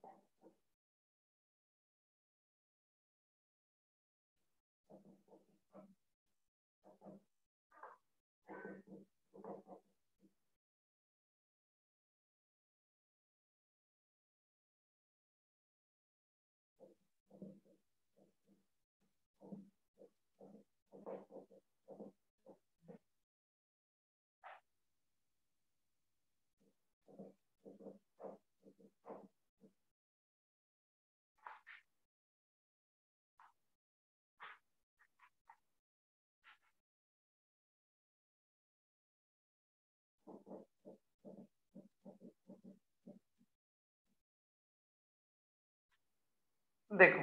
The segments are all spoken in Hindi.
देखो,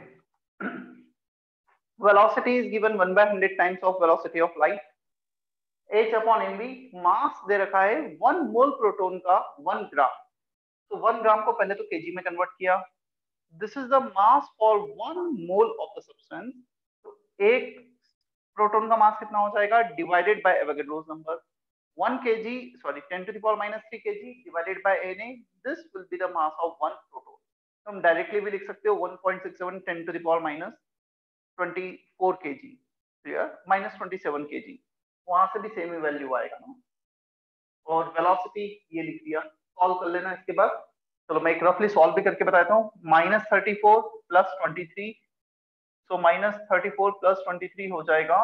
velocity is given 1/100 times of velocity of light. h upon mv, मास दे रखा है 1 मोल प्रोटॉन का 1 ग्राम। तो 1 ग्राम को पहले तो केजी में कन्वर्ट किया। This is the mass for 1 mole of the substance. तो एक प्रोटॉन का मास कितना हो जाएगा divided by Avogadro's number 1 kg, sorry 10 to the power minus 3 kg divided by Na. This will be the mass of 1 proton. तो हम डायरेक्टली भी लिख सकते हो 1.67 10 to the power minus 24 kg, clear, minus 27 kg, वहां से भी सेम ही वैल्यू आएगा ना। और वेलोसिटी ये लिख दिया, सॉल्व कर लेना इसके बाद। चलो मैं एक रफली सॉल्व भी करके बताता हूँ। -34 + 23, सो -34 + 23 हो जाएगा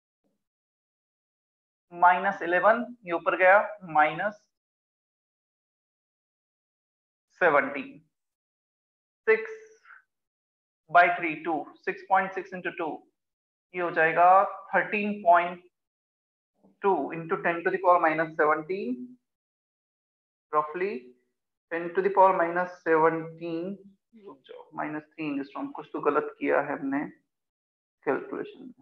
-11, ये ऊपर गया -17, 6/3 2, 6.6 into 2, ये हो जाएगा 13.2 into 10 to the power minus 17, roughly 10 to the power minus 17, -3 angstrom. कुछ तो गलत किया है हमने कैलकुलेशन में।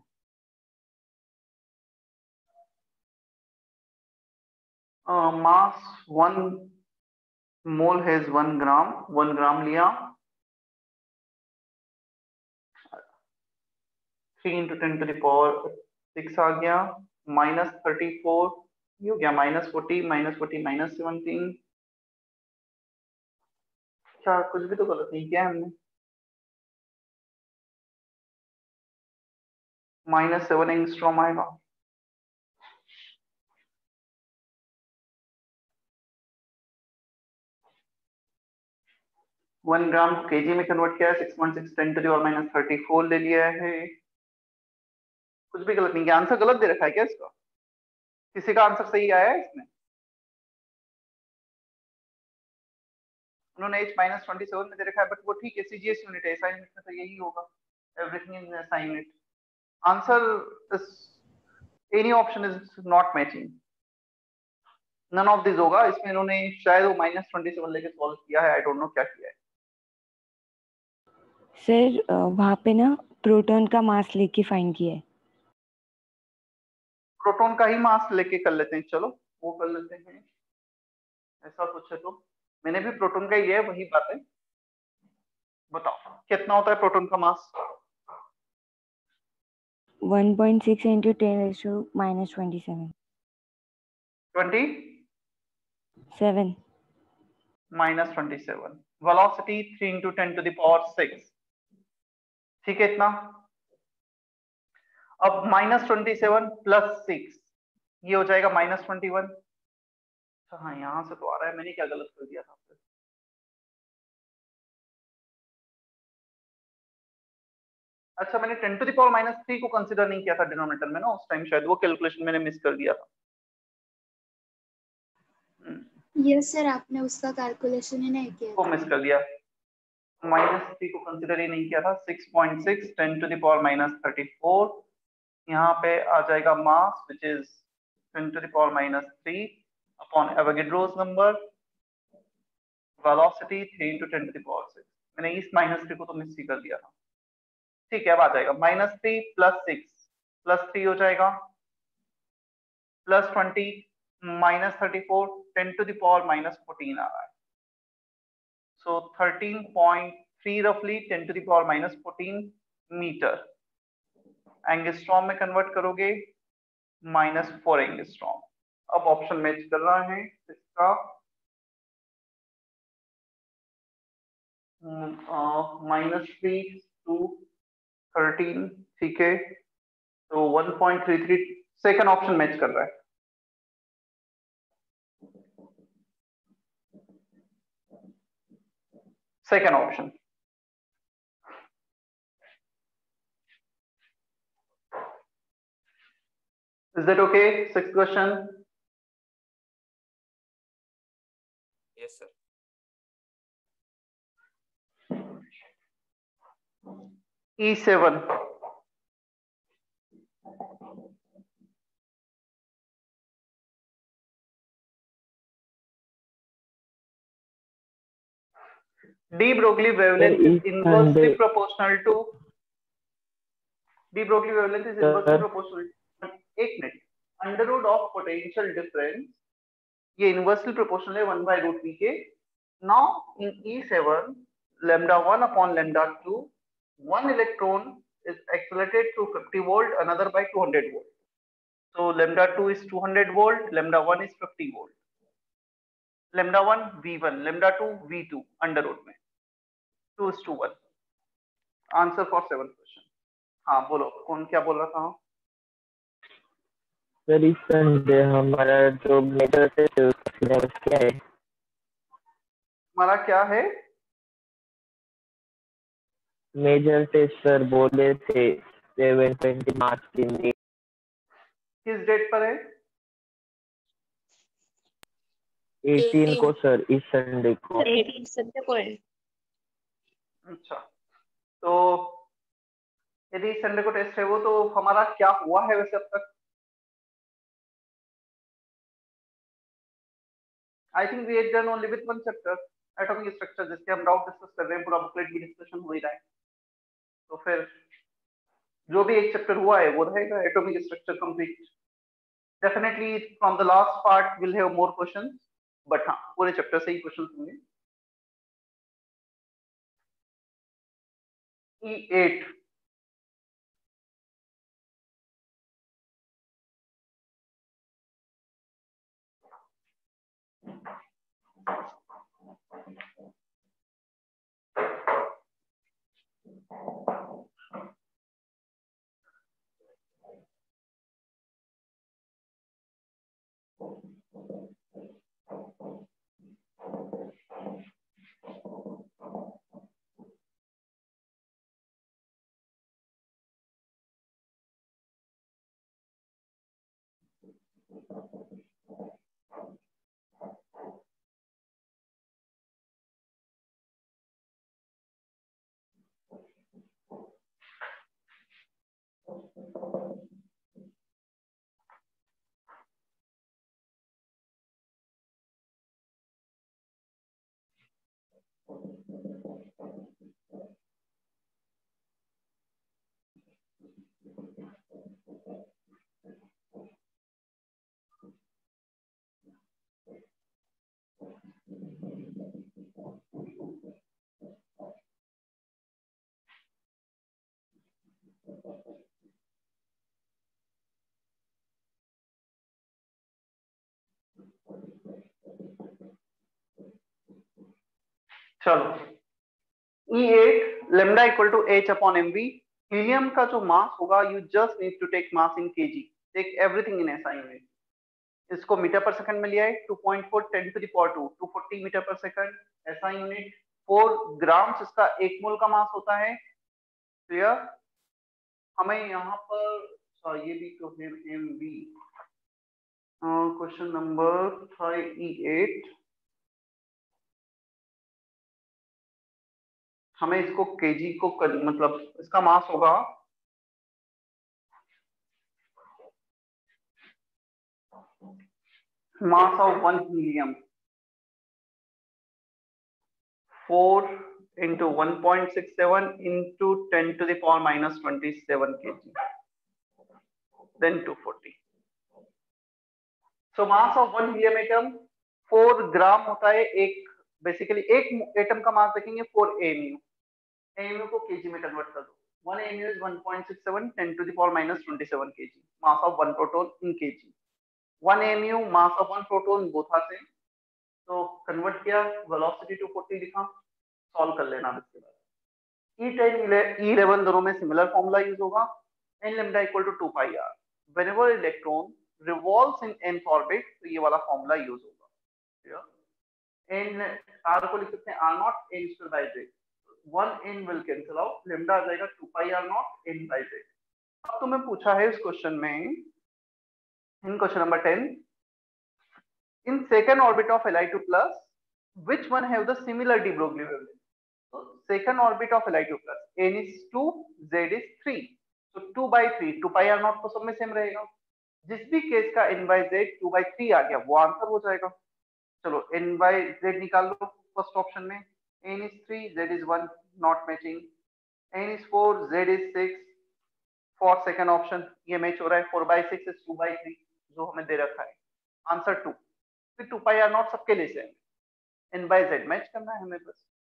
मास 1 मोल हैज 1 ग्राम, 1 ग्राम लिया, 3 into 10 to the power 6 आ गया, -34, ये हो गया -40, -17, क्या कुछ भी तो गलत नहीं किया हमने। -7 एंगस्ट्रॉम आएगा। वन ग्राम केजी में कन्वर्ट किया है, 6.6 10 to the power minus 34 ले लिया है। कुछ भी गलत नहीं किया। आंसर गलत दे रखा है क्या इसका? किसी का आंसर सही आया है इसमें? उन्होंने H-27 में दे रखा है, बट वो ठीक है, सीजीएस यूनिट है, एसआई यूनिट में तो यही होगा, everything in SI unit. Answer is any option is not matching, none of this होगा इसमें। इन्होंने शायद वो -27 लेके सॉल्व किया है, आई डोंट नो क्या किया है। सर वहां पे ना प्रोटॉन का मास लेके फाइंड किया है। प्रोटॉन का ही मास लेके कर लेते हैं, चलो वो कर लेते हैं, ऐसा कुछ है तो। मैंने भी प्रोटॉन का ही लिया है, वही बात है। बताओ कितना होता है प्रोटॉन का mass? 1.6 into 10⁻⁻27 27 -27, velocity 3 into 10 to the power 6, ठीक है इतना। अब -27 + 6, ये हो जाएगा -21। हाँ यहां से तो आ रहा है, मैंने क्या गलत कर दिया था? अच्छा, मैंने 10 to the power minus 3 को कंसीडर नहीं किया था डिनोमिनेटर में ना उस टाइम, शायद वो कैलकुलेशन मैंने मिस कर दिया था। यस सर, आपने उसका कैलकुलेशन ही नहीं किया, वो मिस कर दिया, -3 को कंसीडर ही नहीं किया था। 6.6 10 to the power minus 34, यहाँ पे आ जाएगा mass which is 10 to the power minus 3 upon Avogadro's number, velocity 3 into 10 to the power 6। मैंने इस -3 को तो मिस ही कर दिया था। ठीक है, अब आ जाएगा -3 + 6 + 3 हो जाएगा, +20 -34 10 to the power minus 14 आ रहा है। सो 13.3 रफली 10 to the power minus 14 metre. Angstrom में कन्वर्ट करोगे -4 एंगस्ट्रॉम। अब ऑप्शन मैच कर रहा है इसका, -3 to 13, ठीक है, तो 1.33 सेकंड ऑप्शन मैच कर रहा है। Second option is that okay? Sixth question. Yes, sir. E7 de Broglie wavelength is inversely proportional to de Broglie wavelength is inversely proportional to, एक minute, under root of potential difference, ये इनवर्सली प्रोपोर्शनल है 1/√v के। Now in E7 λ1 upon λ2, one electron is accelerated through 50 volt, another by 200 volt. So λ2 is 200 volt, λ1 is 50 volt. λ1 v1, λ2 v2 under root में 2:1। Answer for 7th question. हाँ बोलो, कौन क्या बोल रहा था? सर इस संडे हमारा जो मेजर टेस्ट है उसका सिलेबस क्या है? हमारा क्या है? मेजर टेस्ट सर बोले थे 7-20 मार्च के लिए। किस डेट पर है? 18 को सर, इस संडे को। 18 संडे को है। अच्छा, तो यदि संडे को टेस्ट है वो, तो हमारा क्या हुआ है वैसे अब तक? I think we had done only with one chapter, atomic structure, जिसके हम डाउट डिस्कस कर रहे हैं, पूरा बुकलेट भी डिस्कशन हो ही रहा है। तो फिर जो भी एक चैप्टर हुआ है वो रहेगा atomic structure complete. Definitely from the last part will have more questions, but हाँ पूरे चैप्टर से ही क्वेश्चंस होंगे। E8 चलो, E8 lambda equal to h upon mv। Helium का जो मास होगा, you just need to take mass in kg, take everything in SI unit. इसको मीटर पर सेकंड में लिया है, 2.4 10 to the power 2, 240 मीटर पर सेकंड SI यूनिट। 4 ग्राम्स इसका 1 मोल का मास होता है। क्लियर? हमें यहाँ पर ये भी तो है mv। क्वेश्चन नंबर था E8, हमें इसको केजी को मतलब इसका मास होगा mass of 1 helium 4 into 1.67 into 10 to the power minus 27 kg, then 240. So mass of 1 helium atom 4 gram होता है। एक बेसिकली एक एटम का मास देखेंगे 4 AMU। AMU को केजी में कन्वर्ट कर दो। 1 AMU is 1.67 10 to the power minus 27 kg, mass of 1 proton in kg। 1 AMU mass of 1 proton, both are same. तो कन्वर्ट किया, वेलोसिटी 240 लिखा। सॉल्व कर लेना इसके बाद। E10 E11 दोनों में सिमिलर फॉर्मूला यूज होगा, n lambda equal to 2 pi r। whenever electron revolves in nth orbit, तो ये वाला फॉर्मूला यूज होगा। n r को लिख सकते हैं r naught n square by z, 1 n will cancel out, lambda आ जाएगा 2 pi r naught n by z। अब तुम्हें पूछा है इस क्वेश्चन में, in question number 10, in second orbit of Li2 plus which one have the similar de Broglie wavelength? So second orbit of Li2 plus n is 2, z is 3, so 2 by 3, 2 pi r naught तो सब में सेम रहेगा। जिस भी केस का n by z 2 by 3 आ गया वो आंसर हो जाएगा। चलो n by z निकाल लो फर्स्ट ऑप्शन में, n is 3, z is 1, not matching, n is 4, z is 6 for second option, ये मैच हो रहा है, 4 by 6 is 2 by 3 जो हमें दे रखा है, आंसर 2। फिर 2 pi r naught सबके लिए same, n by z match करना है हमें बस।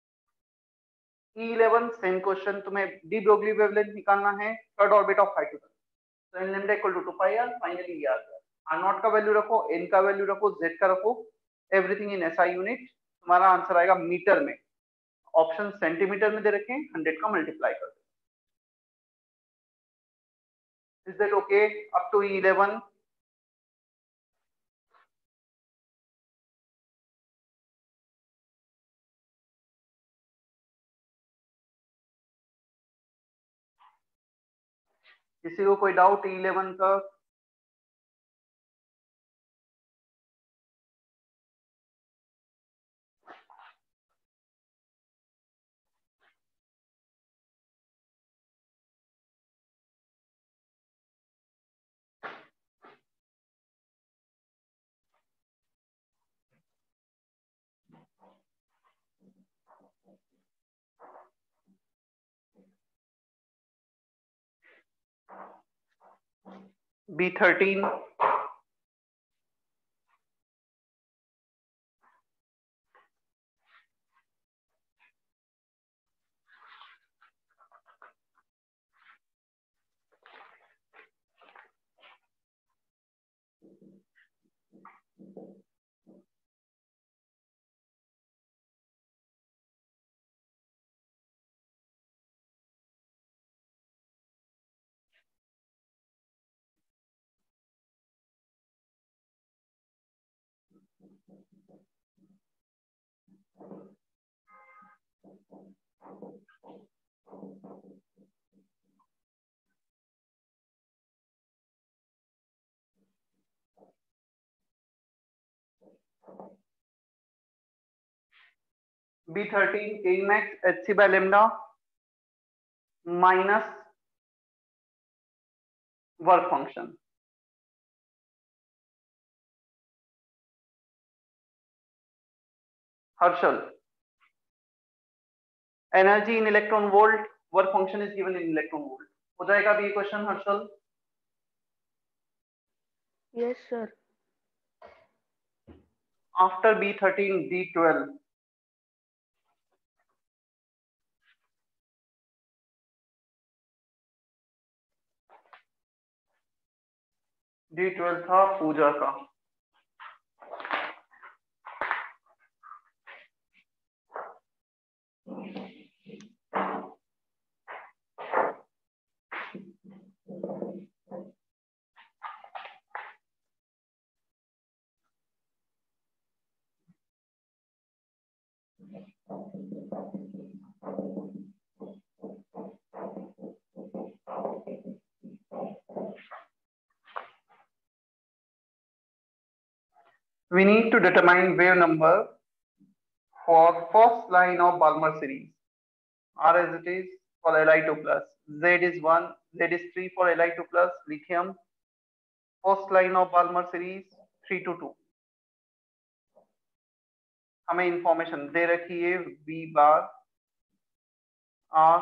E11 सेम क्वेश्चन, तुम्हें डी ब्रोगली वेवलेंथ निकालना है third orbit of Li2 plus, तो n lambda equal to 2 pi r, finally ये आ गया। r naught का वैल्यू रखो, n का वैल्यू रखो, z का रखो, एवरीथिंग इन SI यूनिट, तुम्हारा आंसर आएगा मीटर में। ऑप्शन सेंटीमीटर में दे रखे हैं, 100 का मल्टीप्लाई कर दो। Is that okay up to E11? किसी को कोई डाउट E11 का? B13, B13 K max HC by lambda minus work function. Harshal, energy in electron volt, work function is given in electron volt. हो जाएगा अभी ये question Harshal? Yes sir. After B13 D12, D12 था पूजा का। We need to determine wave number for first line of Balmer series. R as it is for Li2 plus, Z is 1, Z is 3 for Li2 plus lithium. First line of Balmer series 3 to 2. हमें इंफॉर्मेशन दे रखी है V bar R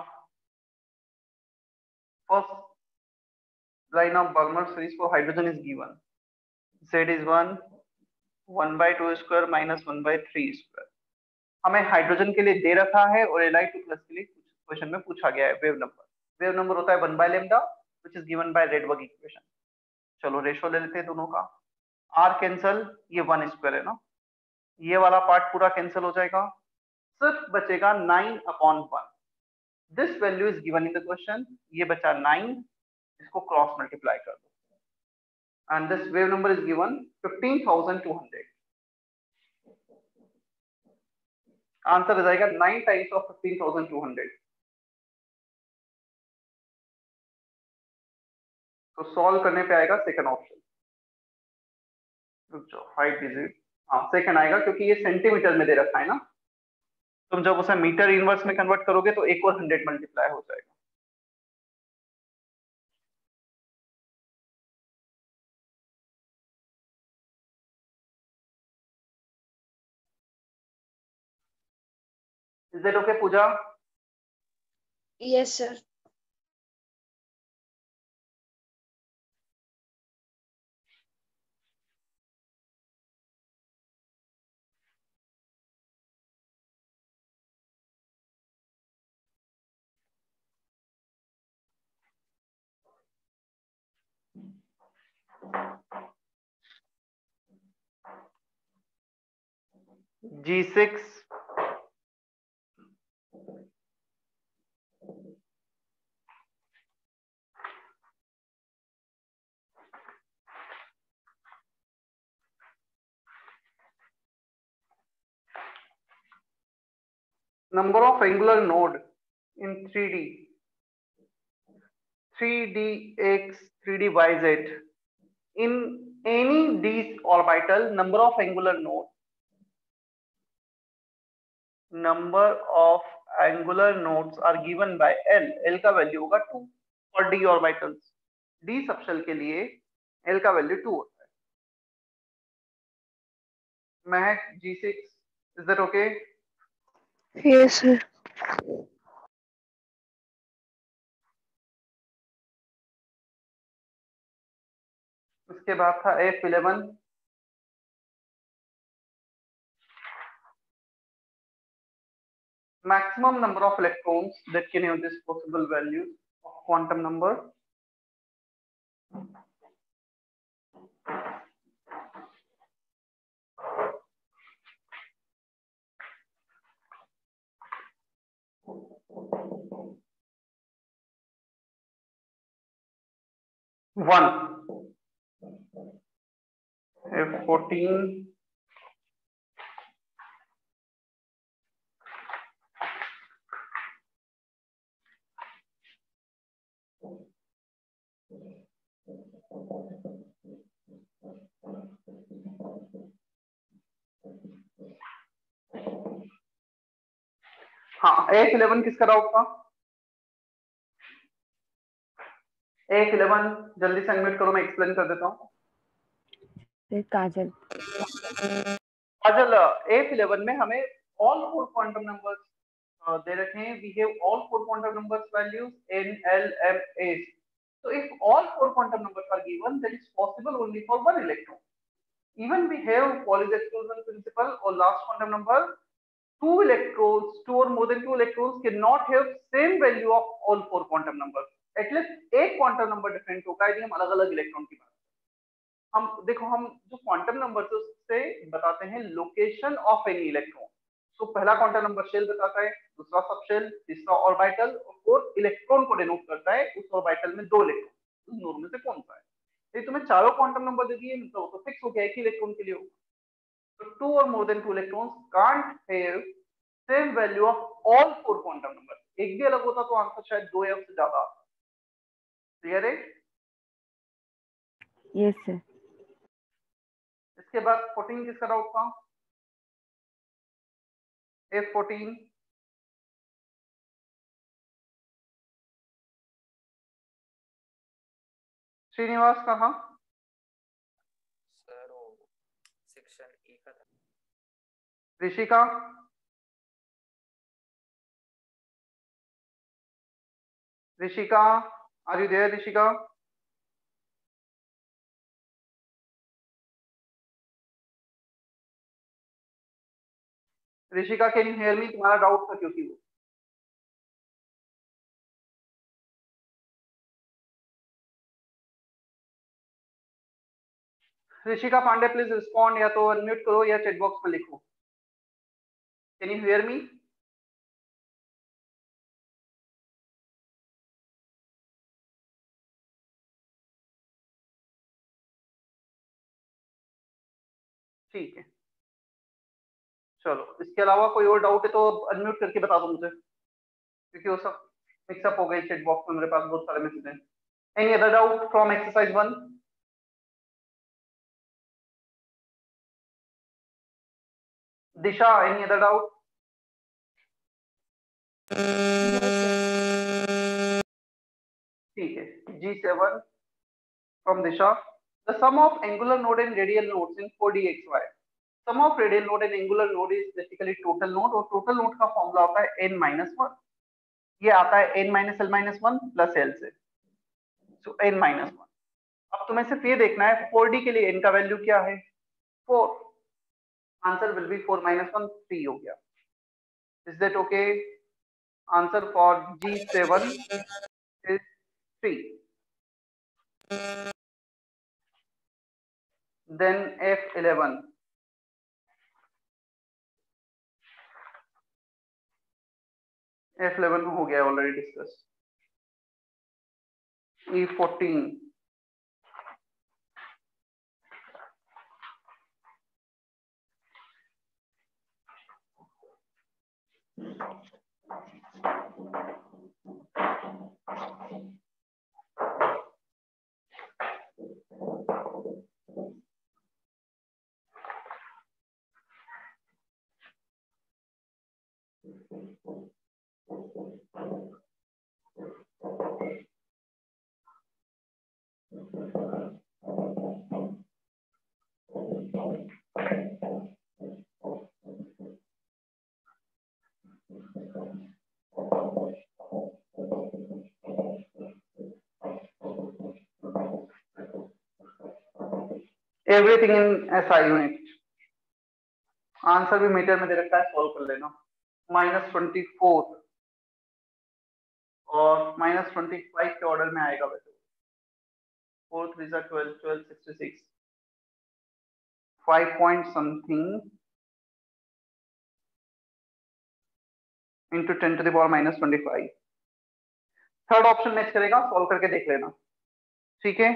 first line of Balmer series for hydrogen is given. Z is 1, 1 by 2 square minus 1 by 3 square. हमें हाइड्रोजन के लिए दे रखा है और Li2 plus के लिए क्वेश्चन में पूछा गया है वेव नंबर। वेव नंबर होता है 1 by lambda which is given by Rydberg equation. चलो रेशो ले लेते हैं दोनों का। R कैंसल, ये 1 स्क्वायर है ना, ये वाला पार्ट पूरा कैंसिल हो जाएगा, सिर्फ बचेगा 9/1। This value is given in the question, ये बचा 9, इसको क्रॉस मल्टीप्लाई कर दो and this wave number is given 15,200। Answer आ जाएगा 9 टाइम्स ऑफ 15,200। तो सॉल्व करने पे आएगा सेकंड ऑप्शन, जो 5 डिजिट, हाँ सेकंड आएगा क्योंकि ये सेंटीमीटर में दे रखा है ना। तुम जब उसे मीटर इनवर्स में कन्वर्ट करोगे तो एक और 100 मल्टीप्लाई हो जाएगा। Is that okay Pooja? Yes sir. G6 number of angular node in 3D 3dx 3dyz in any d orbital, number of angular nodes are given by L का वैल्यू होगा 2 और d ऑर्बिटल्स, d सबशेल के लिए L का वैल्यू 2 होता है। Mahak G6, is that okay? Yes sir. उसके बाद था F11, maximum number of electrons that can have this possible value of quantum number. One. F14. हाँ, F11 किसका डाउट था? F11 जल्दी से अनम्यूट करो, मैं एक्सप्लेन कर देता हूँ। काजल काजल, F11 में हमें all 4 quantum numbers दे रखे हैं। We have all 4 quantum numbers values N, L, M, S. So if all 4 quantum numbers are given, that is possible only for one electron. Even we have Pauli's exclusion principle or last quantum number, 2 electrons, 2 or more than 2 electrons cannot have same value of all 4 quantum numbers. At least एक quantum number different होगा यदि हम अलग-अलग इलेक्ट्रॉन की बात। हम देखो, हम जो क्वांटम नंबर से उससे बताते हैं लोकेशन ऑफ एनी इलेक्ट्रॉन। तो पहला क्वांटम नंबर शेल बताता है, दूसरा सबशेल, तीसरा ऑर्बिटल और फोर्थ इलेक्ट्रॉन को डिनोट करता है। उस ऑर्बिटल में 2 इलेक्ट्रॉन, उन दोनों में से कौन सा है? ये तुम्हें चारों क्वांटम नंबर दे दिए तो फिक्स हो गया एक ही इलेक्ट्रॉन के लिए होगा। तो 2 or more than 2 electrons can't have same value of all 4 quantum numbers. एक भी अलग होता तो आंसर शायद 2 या उससे ज्यादा। क्लियर है? Yes sir. इसके बाद 14 किसका डाउट था? F14 श्रीनिवास कहाँ? सर वो सेक्शन ए का था। Rishika? Rishika, are you there Rishika? Rishika, can you hear me? तुम्हारा डाउट था क्योंकि वो ऋषिका पांडे, प्लीज रिस्पॉन्ड, या तो अनम्यूट करो या चैट बॉक्स में लिखो। Can you hear me? ठीक है, चलो इसके अलावा कोई और डाउट है तो अनम्यूट करके बता दो मुझे, क्योंकि वो सब मिक्सअप हो गए चैट बॉक्स में, मेरे पास बहुत सारे मैसेज हैं। Any other doubt from exercise 1? Disha, any other doubt? ठीक है, G7 from Disha. The sum of angular node and radial nodes in 4dxy. Sum of radial node and angular node is basically total node, और total node का फॉर्मूला होता है n-1. ये आता है n-l-1 प्लस l से, so n-1. अब तुम्हें सिर्फ ये देखना है 4d के लिए n का वैल्यू क्या है, 4. आंसर विल बी 4 - 1, 3 हो गया. Is that okay? Answer for G7 is 3. Then F11. F11 हो गया already discuss. E14. Everything in SI unit. Answer भी मीटर में दे रखा है, सॉल्व कर लेना. -24 और -25 के ऑर्डर में आएगा वैसे. 4 3 12 12 66 5 point something into 10 to the power -25. Third option match करेगा, सॉल्व करके देख लेना. ठीक है,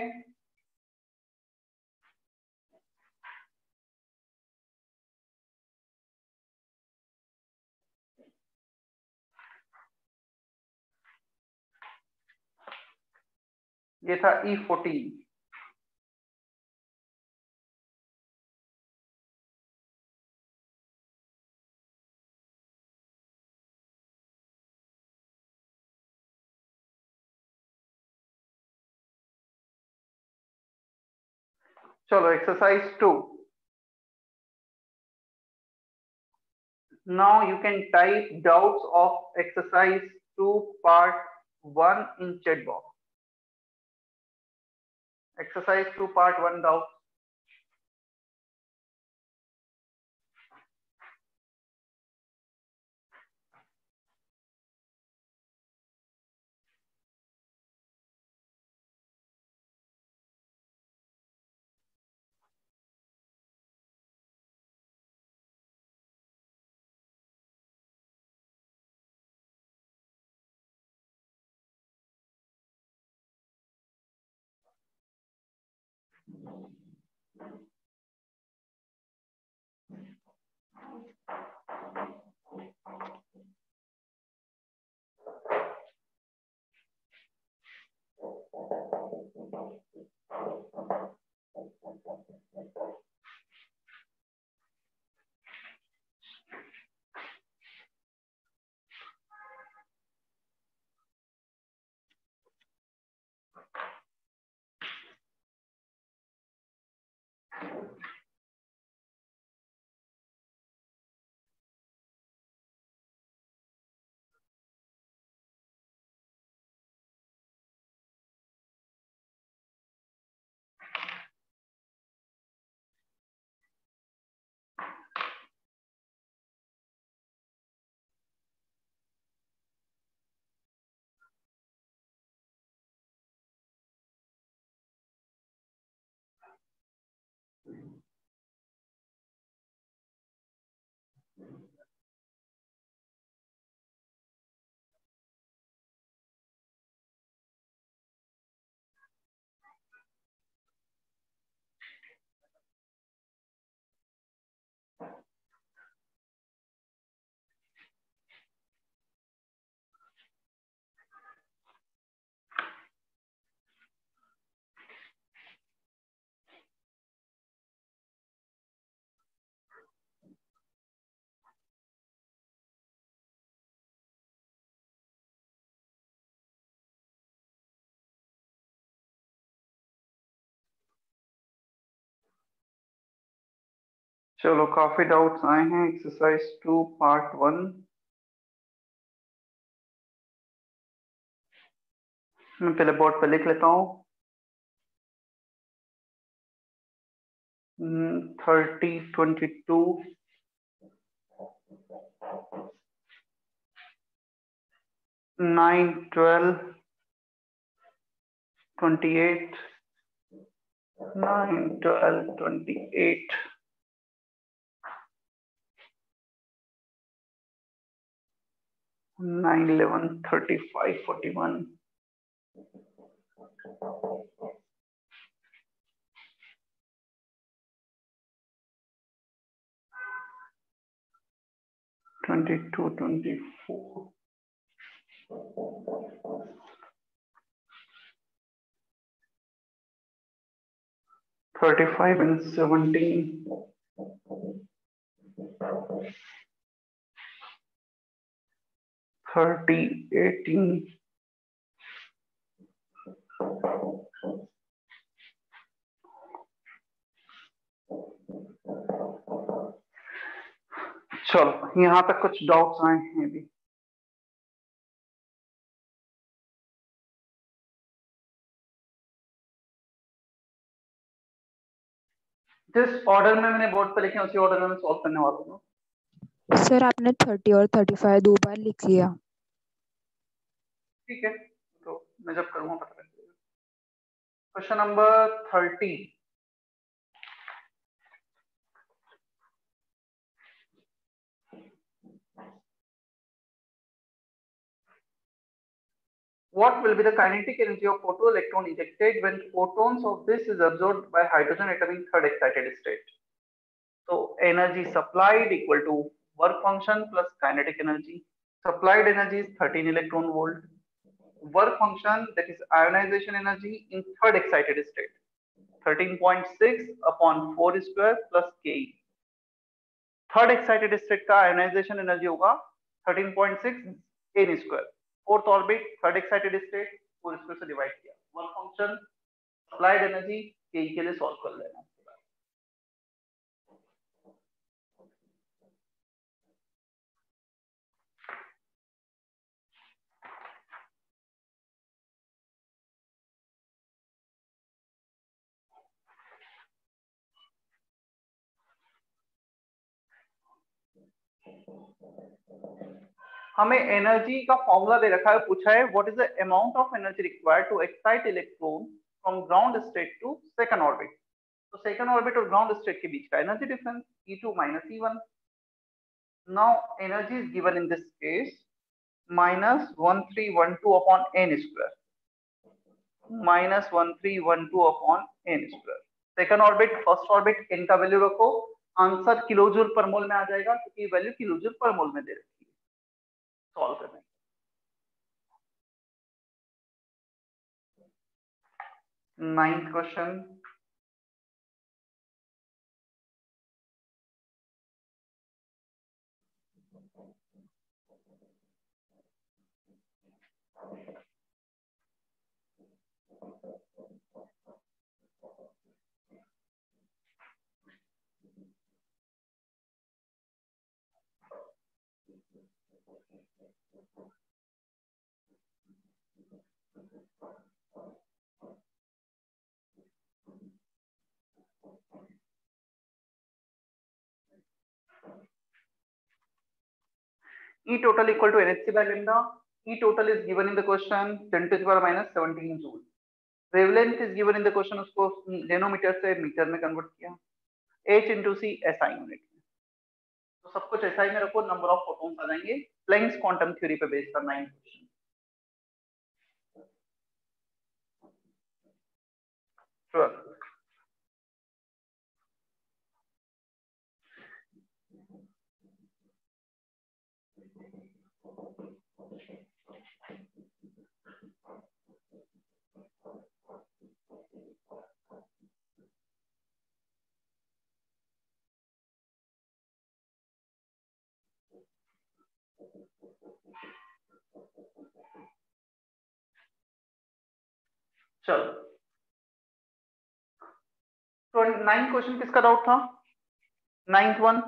ये था E14. चलो exercise 2. Now you can type doubts of exercise 2 part 1 in chat box. Exercise 2 part 1 doubt. चलो काफी डाउट्स आए हैं। एक्सरसाइज 2 पार्ट 1 मैं पहले बोर्ड पे लिख लेता हूँ। 30, 22, 9, 12, 28, 9, 12, 28, 9, 11, 35, 41, 22, 24, 35 and 17, 30, 18, चलो यहाँ तक कुछ डाउट्स आए हैं अभी। जिस ऑर्डर में मैंने बोर्ड पे लिखे उसी ऑर्डर में मैं सॉल्व करने वाला हूँ। सर आपने 30 और 35 दो बार लिख लिया। ठीक है, तो मैं जब करूँगा पता लग जाएगा। Question number 30। What will be the kinetic energy of photoelectron ejected when photons of this is absorbed by hydrogen atom in third excited state? So energy supplied equal to work function plus kinetic energy. Supplied energy is 13 electron volt. Work function, that is ionization energy in third excited state, 13.6 upon 4 square plus Ke. Third excited state का आयोनाइजेशन एनर्जी होगा 13.6 n square. Fourth orbit third excited state 4 square से डिवाइड किया। वर्क फंक्शन सप्लाइड एनर्जी के लिए सॉल्व कर लेना। हमें एनर्जी का फॉर्मूला दे रखा है, पूछा है what is the amount of energy required to excite electron from ground state to second orbit. तो सेकंड ऑर्बिट और ग्राउंड स्टेट के बीच का energy difference E2 - E1। Now energy is given in this case -1312 upon n square, -1312 upon n square. Second orbit first orbit n का वैल्यू रखो, आंसर किलोजूल पर मोल में आ जाएगा क्योंकि वैल्यू किलोजूल पर मोल में दे रखी है। सॉल्व करना है। Ninth question, E total equal to NHC by lambda. E total is given in the question 10 to the power -17 joule. Wavelength is given in the question, उसको नैनोमीटर से मीटर में कन्वर्ट किया। H into C SI unit में। तो सब कुछ SI में रखो, नंबर ऑफ फोटॉन्स आ जाएंगे। प्लैंक्स क्वांटम थ्योरी पे बेस्ड करना है क्वेश्चन। चलो तो 9 क्वेश्चन किसका डाउट था? 9th वन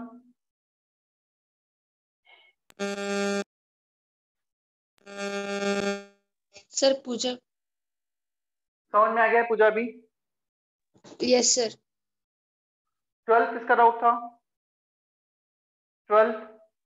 सर पूजा। समझ में आ गया पूजा भी? Yes sir. 12th किसका डाउट था? 12th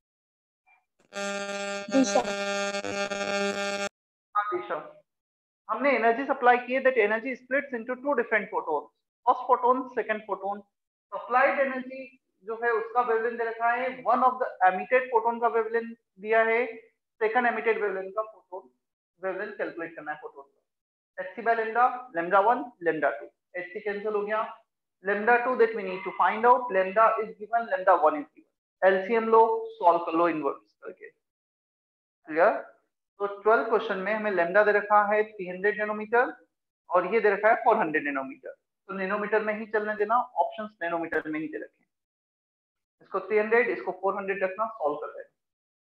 दिशा। हमने एनर्जी सप्लाई की है, that energy splits into two different photon, first photon second photon. Supplied energy जो है उसका वेवलेंथ दे रखा है, one of the emitted photon का वेवलेंथ दिया है, सेकंड एमिटेड वेवलेंथ का फोटोन वेवलेंथ कैलकुलेट करना है फोटोन का। hc by lambda, lambda 1 lambda 2, hc cancel हो गया, lambda 2 that we need to find out, lambda is given, lambda 1 is given, LCM लो, सॉल्व कर लो इनवर्स करके। क्लियर? तो 12 क्वेश्चन में हमें लैम्डा दे रखा है 300 नैनोमीटर और ये दे रखा है 400 नैनोमीटर। तो नैनोमीटर में ही चलने देना, ऑप्शंस नैनोमीटर में ही दे रखे हैं। इसको 300, इसको 400 रखना, सॉल्व कर देना।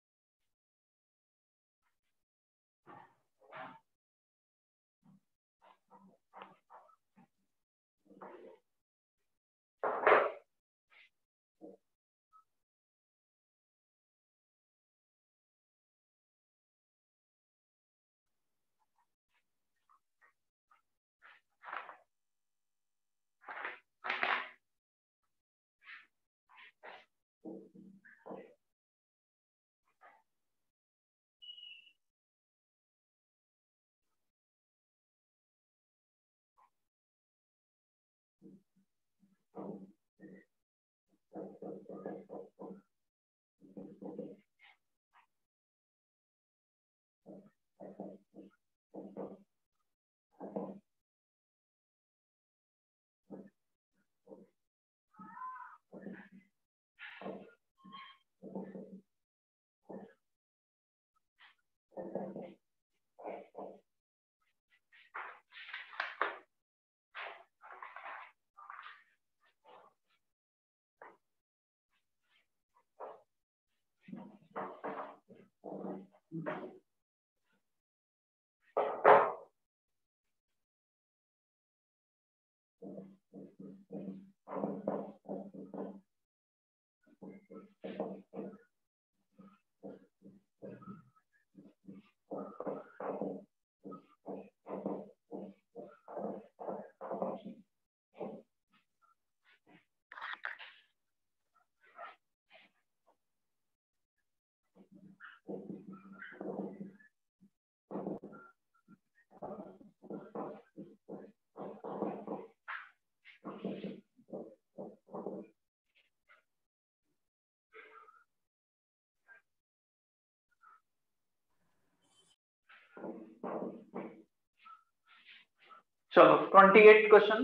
चलो 28 क्वेश्चन।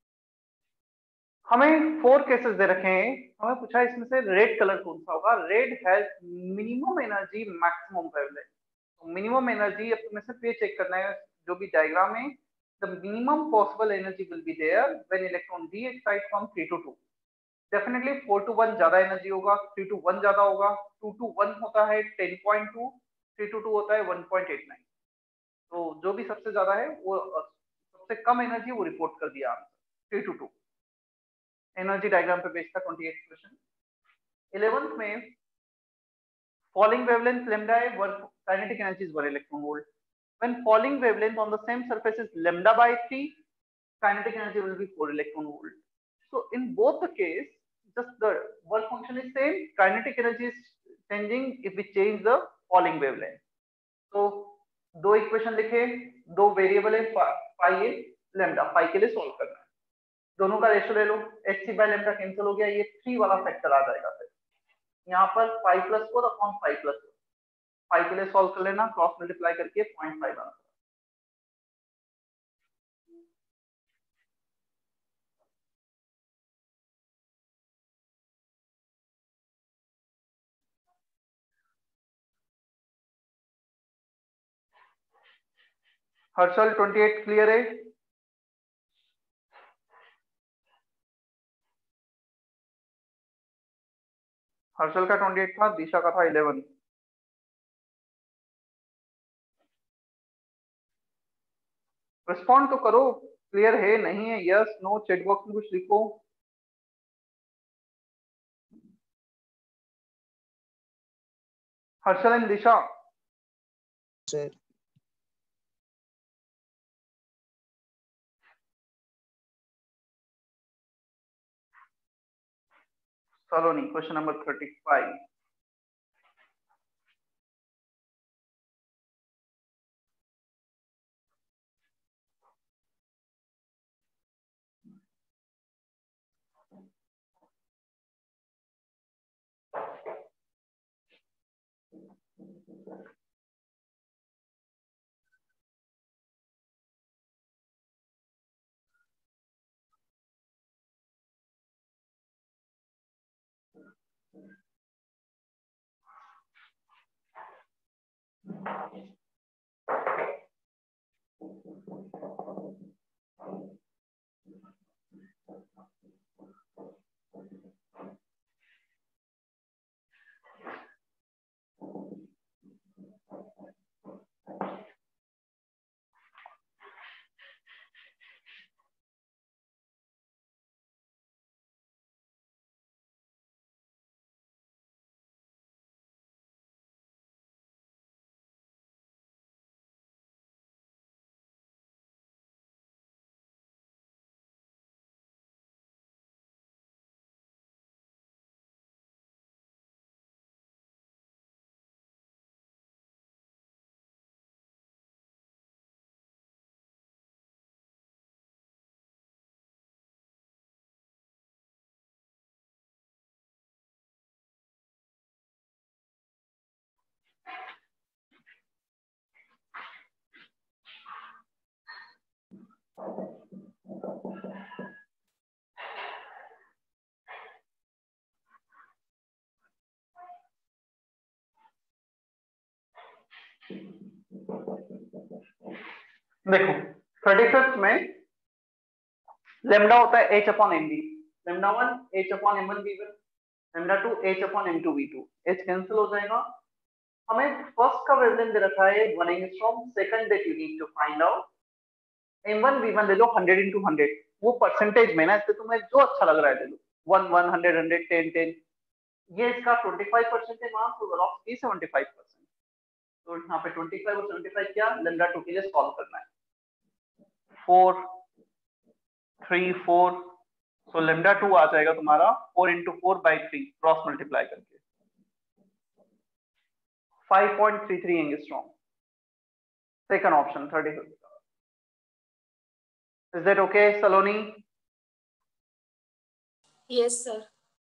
हमें 4 केसेस दे रखे हैं, हमें पूछा है इसमें से रेड कलर कौन सा होगा। Red has minimum energy maximum wavelength. तो मिनिमम एनर्जी अब तुम्हें सिर्फ ये चेक करना है जो भी डायग्राम है, the minimum possible energy will be there when electron de excite from 3 to 2। Definitely 4 to 1 ज्यादा एनर्जी होगा, 3 to 1 ज्यादा होगा, 2 to 1 होता है 10.2, 3 to 2 होता है 1.89। तो जो भी सबसे ज्यादा है वो सबसे कम एनर्जी वो रिपोर्ट कर दिया 3 to 2। एनर्जी डायग्राम पे बेस्ड था 28 क्वेश्चन। 11th में falling wavelength lambda है, kinetic energy is 1 electron volt. When falling wavelength on the same surface is lambda by 3, kinetic energy will be 4 electron volt. So in both the case, just the work function is same, kinetic energy is changing if we change the falling wavelength. तो दो इक्वेशन लिखे, दो वेरिएबल है फाई ए लैम्डा, फाई के लिए सॉल्व करना है। दोनों का रेशियो ले लो, hc by lambda कैंसिल हो गया, ये 3 वाला फैक्टर आ जाएगा। फिर यहाँ पर 5+4 अपॉन 5+4, 5 के लिए सॉल्व कर लेना, क्रॉस मल्टीप्लाई करके 0.5 आना। हर्षल 28 क्लियर है? हर्षल का 28 था, दिशा का था 11। रिस्पॉन्ड तो करो, क्लियर है नहीं है, यस नो, चैट बॉक्स में कुछ लिखो। Harshal and Disha, sir Saloni question number 35। देखो 35 में लेमडा होता है h upon mv, lambda 1 h upon m1 v1, lambda 2 h upon m2 v2, h cancel हो जाएगा। हमें फर्स्ट का वेवलेंथ दे रखा है 1 angstrom, second that you need to find out m1 v1 ले लो 100 into 100, वो परसेंटेज में ना, इससे तुम्हें जो अच्छा लग रहा है ले लो, 1 1 100 100 10 10, ये इसका 25% है मास, तो वेलोसिटी 75%। तो यहाँ पे 25 और 75 क्या, लैम्डा 2 के लिए सॉल्व करना है। 4 3 4, सो लैम्डा 2 आ जाएगा तुम्हारा 4 into 4 by 3 क्रॉस मल्टीप्लाई करके 5.33 angstrom. Second option 35। Is that okay, Saloni? Yes, sir.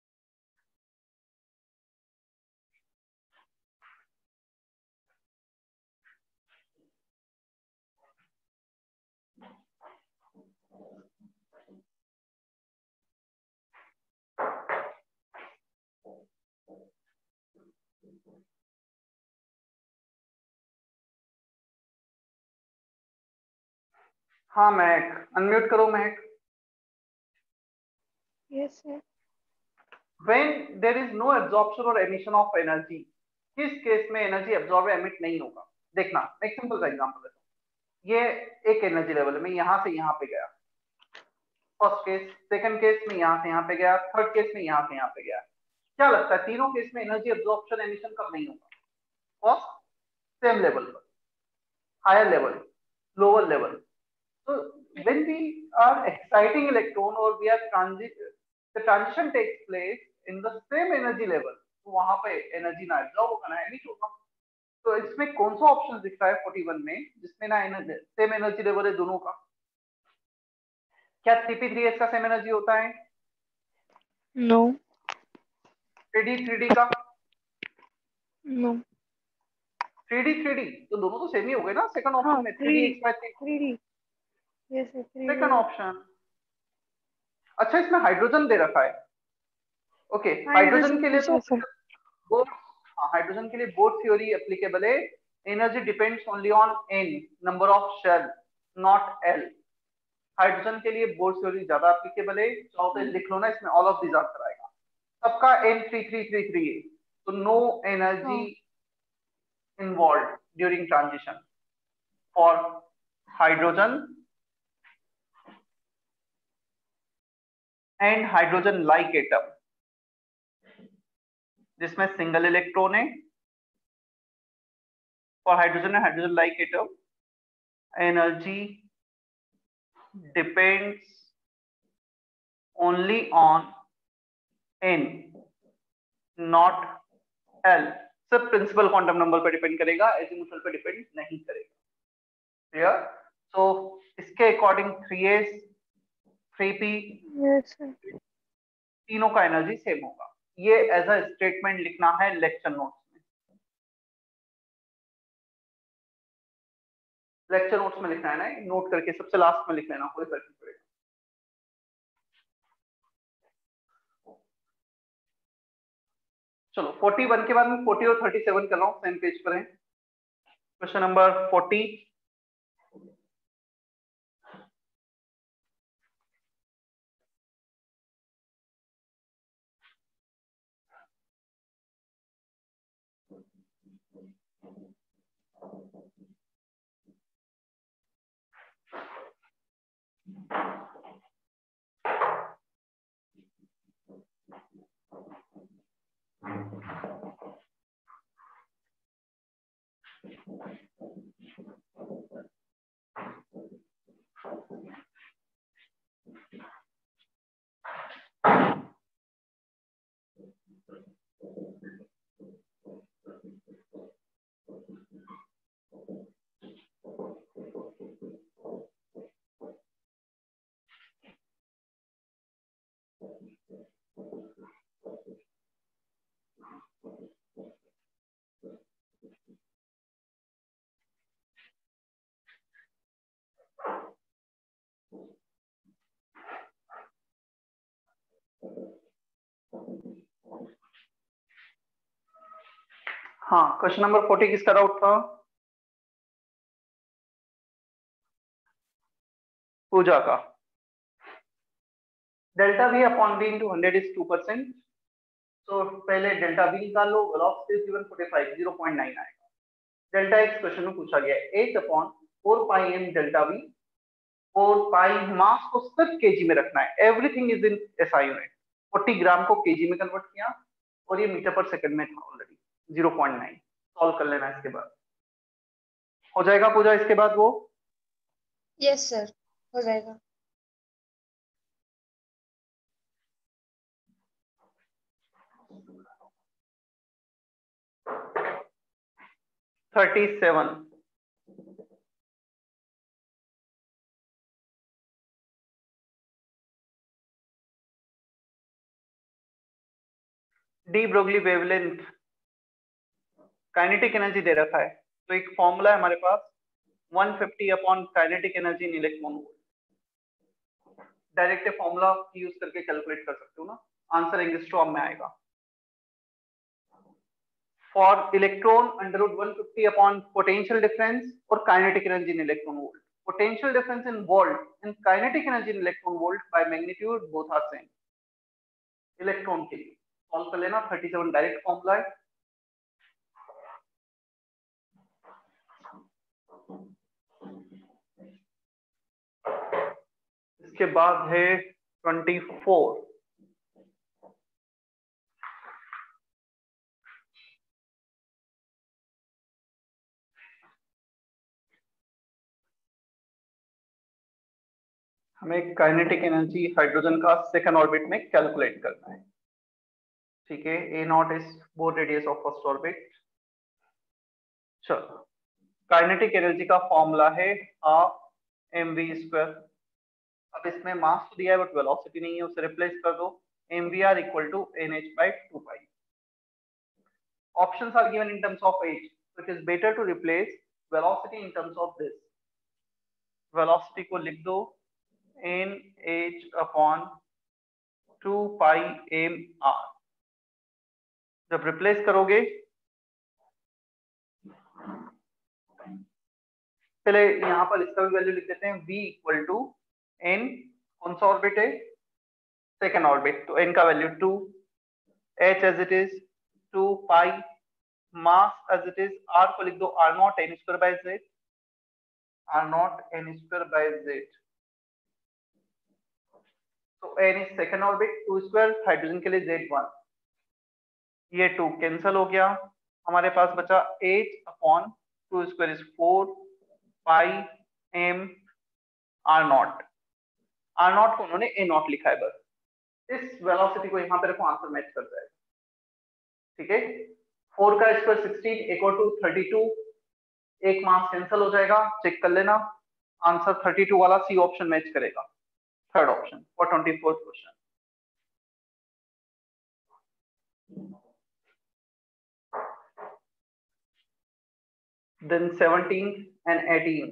हाँ महक, अनम्यूट करो महक। Yes, sir. When there is no absorption or emission of energy, किस केस में एनर्जी एब्जॉर्ब एमिट नहीं होगा? देखना, एक सिंपल सा एग्जांपल देता हूं। ये एक एनर्जी लेवल में यहां से यहां पे गया, फर्स्ट केस, सेकंड केस में यहां से यहां पे गया, थर्ड केस में यहां से यहां पे गया। क्या लगता है तीनों केस में एनर्जी एब्जॉर्प्शन एमिशन कब नहीं होगा? फर्स्ट सेम लेवल पर, higher level, lower level. So when we are exciting electron or we are the transition takes place in the same energy level, तो वहां पे एनर्जी ना एब्जॉर्ब होगा ना एमिट होगा। तो इसमें कौन सा ऑप्शन दिख रहा है 41 में जिसमें ना सेम एनर्जी लेवल है दोनों का? क्या 3p3s का सेम एनर्जी होता है? No. 3d का? No. 3d तो दोनों तो सेम ही हो गए ना सेकंड हाँ, ऑप्शन में, 3d 3D. Yes, sir. 3D. Second option. अच्छा इसमें हाइड्रोजन दे रखा है, ओके हाइड्रोजन के लिए तो बोथ, हाइड्रोजन के लिए बोथ थ्योरी एप्लीकेबल है। Energy depends only on n number of shell, not l। Hydrogen के लिए बोथ थ्योरी ज्यादा एप्लीकेबल है। चाहो तो लिख लो ना, इसमें ऑल ऑफ दीज आंसर आएगा। सबका n3333 है, तो no energy involve during transition for hydrogen and hydrogen like atom जिसमें सिंगल इलेक्ट्रॉन है for hydrogen and hydrogen like atom, energy depends only on n, not l. सिर्फ प्रिंसिपल क्वांटम नंबर पे डिपेंड करेगा, एजीमुथल पे डिपेंड नहीं करेगा। क्लियर? सो इसके अकॉर्डिंग 3s 3p तीनों का एनर्जी सेम होगा। ये एज अ स्टेटमेंट लिखना है लेक्चर नोट्स में। लेक्चर नोट्स में लिखना है ना, नोट करके सबसे लास्ट में लिख लेना, कोई फर्क नहीं पड़ेगा। चलो 41 के बाद में 40 और 37 कर रहा हूँ, सेम पेज पर है। क्वेश्चन नंबर 40, हाँ क्वेश्चन नंबर 40 किसका डाउट था? पूजा का। Delta V upon B into 100 is 2%। तो पहले डेल्टा वी निकाल लो, वेलोसिटी इज गिवन 45 0.9 आएगा। डेल्टा एक्स क्वेश्चन में पूछा गया है 8 upon 4 pi M delta V, 4 pi mass को सिर्फ केजी में रखना है, everything is in SI unit. 40 gram को केजी में कन्वर्ट किया और ये मीटर पर सेकंड में था ऑलरेडी 0.9। सॉल्व कर लेना, इसके बाद हो जाएगा पूजा। इसके बाद वो यस सर, हो जाएगा। $37 de Broglie wavelength kinetic energy दे रखा है, तो एक फॉर्मूला है हमारे पास 150 upon kinetic energy in electron volt. Direct formula use करके कैलकुलेट कर सकते हो ना, आंसर एंगस्ट्रॉम में आएगा। For electron under root 150 upon potential difference और kinetic energy in electron volt. Potential difference in volt and kinetic energy in electron volt by magnitude both are same. Electron के लिए सॉल्व कर लेना, 37 डायरेक्ट फॉर्मूला है। इसके बाद है 24। हमें काइनेटिक एनर्जी हाइड्रोजन का सेकंड ऑर्बिट में कैलकुलेट करना है। ठीक है, a naught is both radius of first orbit. चलो, काइनेटिक एनर्जी का फॉर्मूला है हाफ mv²। अब इसमें मास तो दिया है बट वेलोसिटी नहीं है, उसे रिप्लेस कर दो, mvr equal to nh/2π। Options are given in terms of h, so it is better to replace velocity in terms of this। Velocity को लिख दो nh/2πmr। जब रिप्लेस करोगे, पहले यहां पर इसका भी वैल्यू लिख देते हैं, v इक्वल टू n, कौन सा ऑर्बिट है? सेकेंड ऑर्बिट, तो n का value 2, h as it is 2 पाई, mass as it is, r को लिख दो r naught n² by z, r naught n² by z। तो n is second orbit, 2², hydrogen के लिए z1, ये 2 कैंसिल हो गया, हमारे पास बचा 8 अपॉन 2 square is 4 pi m r नॉट। r नॉट को उन्होंने a नॉट लिखा है बस। इस वेलोसिटी को यहाँ पे रखो, आंसर मैच कर जाएगा। ठीक है, 4 का स्क्वायर 16, एक और 2 32, एक मास कैंसिल हो जाएगा, चेक कर लेना। आंसर 32 वाला सी ऑप्शन मैच करेगा, third option for 24th question. Then 17th and 18th.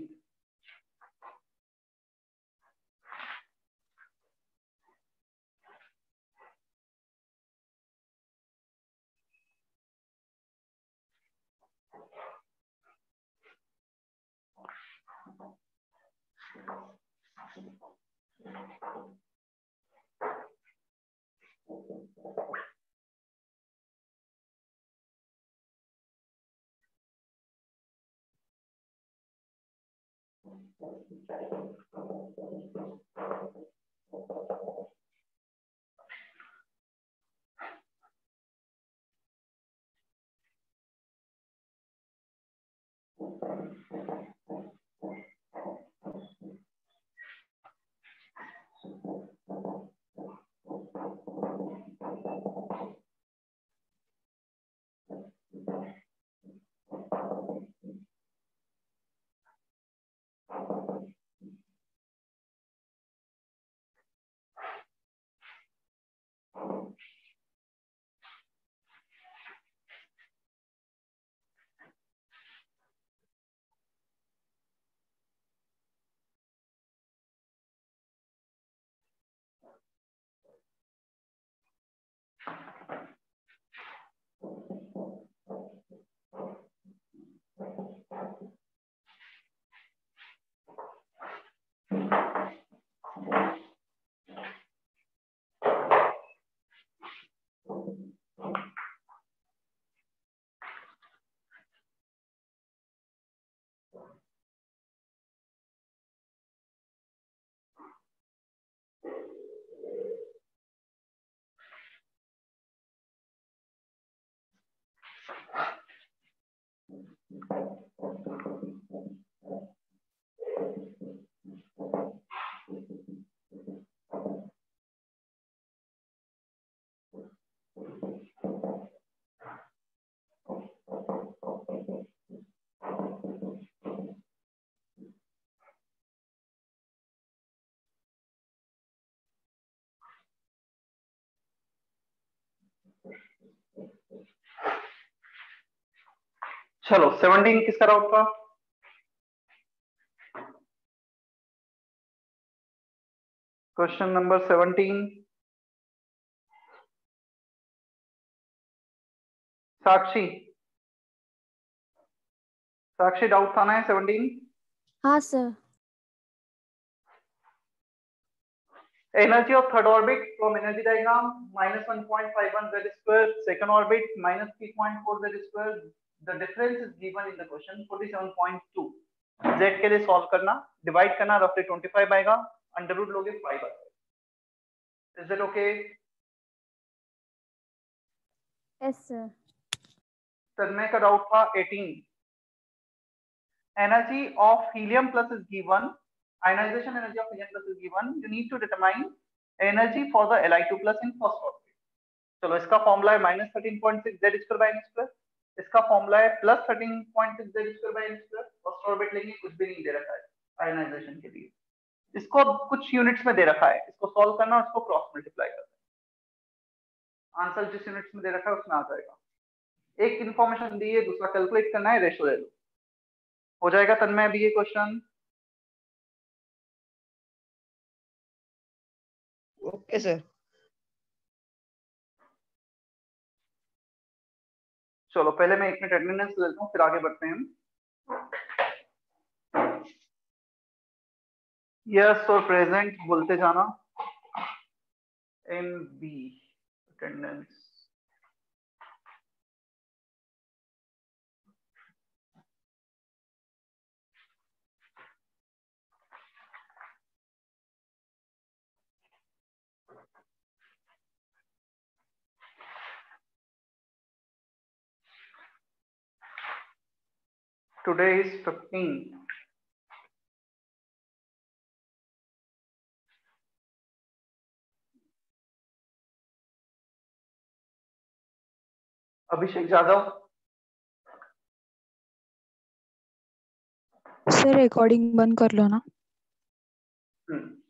चलो 17 किसका राउट था? Question number 17, Sakshi, Sakshi doubt था ना 17? हाँ sir. Energy of third orbit from energy diagram -1.51 z square, second orbit -3.4 z square. The difference is given in the question 47.2. z के लिए सॉल्व करना, डिवाइड करना, रफली 25 आएगा, अंडर रूट लोगे 5 आएगा। Is that okay? Yes sir. तन्मय का डाउट था 18. Energy of helium plus is given. Ionization energy of helium plus is given. You need to determine energy for the Li2 plus in first orbit. चलो इसका फॉर्मूला है -13.6 z square by n square, इसका फॉर्मूला है +13.6 z square by n square. First orbit लेंगे, कुछ भी नहीं दे रखा है आयनाइजेशन के लिए, इसको कुछ यूनिट्स में दे रखा है, इसको सॉल्व करना और इसको क्रॉस मल्टीप्लाई करना, आंसर जिस यूनिट्स में दे रखा है उसमें आ जाएगा। एक इंफॉर्मेशन दी है, दूसरा कैलकुलेट करना है, रेशो ले लो, हो जाएगा। तन्मय भी ये क्वेश्चन ओके सर। चलो पहले मैं 1 मिनट अटेंडेंस लेता हूँ, फिर आगे बढ़ते हैं। यस और प्रेजेंट बोलते जाना। इन बी attendance Today is 15. Abhishek Jadhav, sir recording बंद कर लो ना.